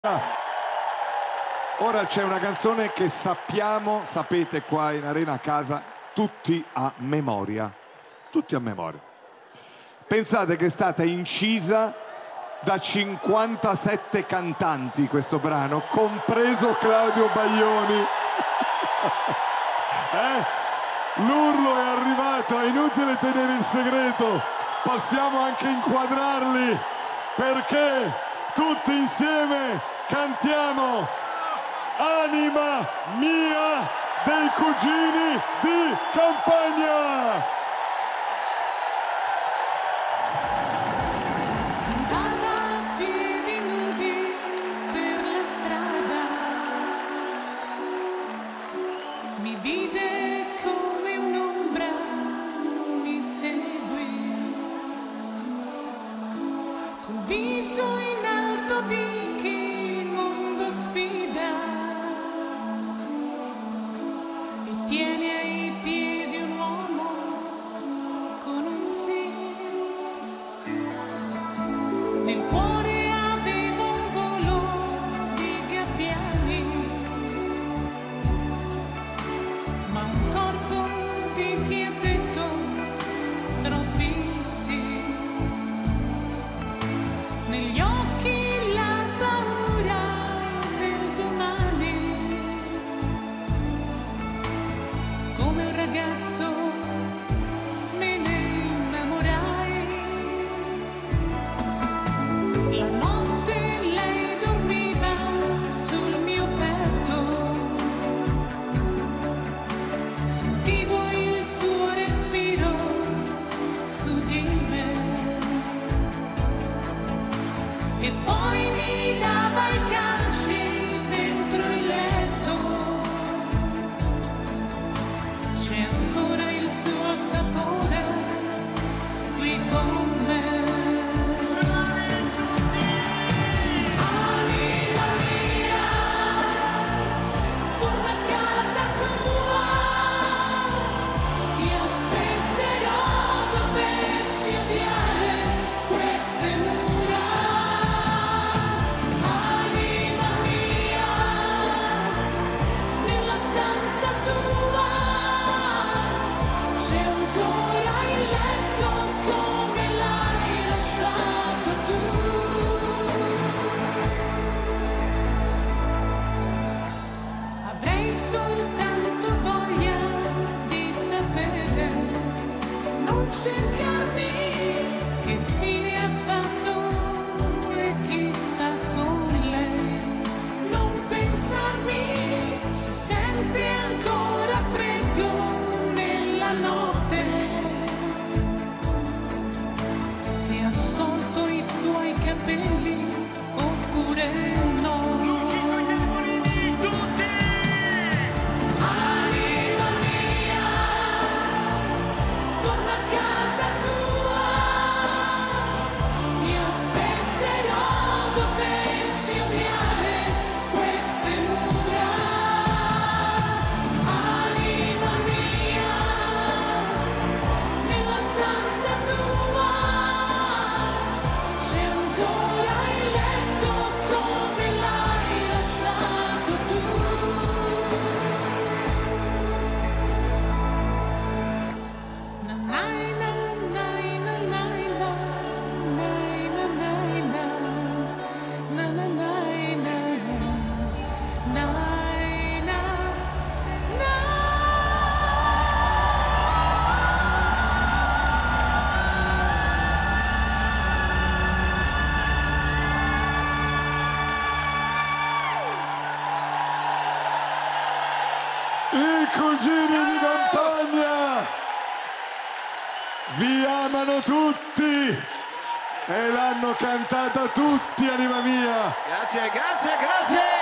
Ora c'è una canzone che sapete qua in Arena a casa, tutti a memoria. Tutti a memoria. Pensate che è stata incisa da 57 cantanti questo brano, compreso Claudio Baglioni. L'urlo è arrivato, è inutile tenere il segreto, possiamo anche inquadrarli, perché tutti insieme cantiamo Anima mia dei Cugini di Campagna. Mi vide come un'ombra, mi segui, col viso in alto di chi il mondo sfida, e tiene ai piedi un uomo con un sì. Nel cuore avevo un volo di gabbiani, ma un corpo di chi ha detto troppi sì. Negli occhi la paura del domani, come un ragazzo me ne innamorai. La notte lei dormiva sul mio petto, sentivo il suo respiro su di me, e poi mi dava i calci dentro il letto. C'è ancora il suo sapore qui con me. Anima mia, torna a casa tua, ti aspetterò dovessi odiare queste mura. Anima mia, nella stanza tua c'è ancora il letto come l'hai lasciato tu. Avrei soltanto voglia di sapere, non cercarmi, che fine ha fatto e chi sta con lei. Non pensarmi se sente ancora freddo nella notte, se ha sciolto i suoi capelli oppure no. Anima mia, torna a casa tua, mi aspetterò dovessi odiare queste mura. Anima mia, nella stanza tua c'è ancora il letto come l'hai lasciato tu. Na nai na nai na nai na, nai na nai na, na na nai na, nai na, na. I Cugini di Campagna vi amano tutti e l'hanno cantata tutti, Anima mia. Grazie, grazie, grazie!